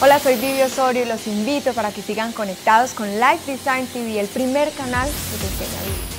Hola, soy Vivi Osorio y los invito para que sigan conectados con Life Design TV, el primer canal que te enseña a vivir.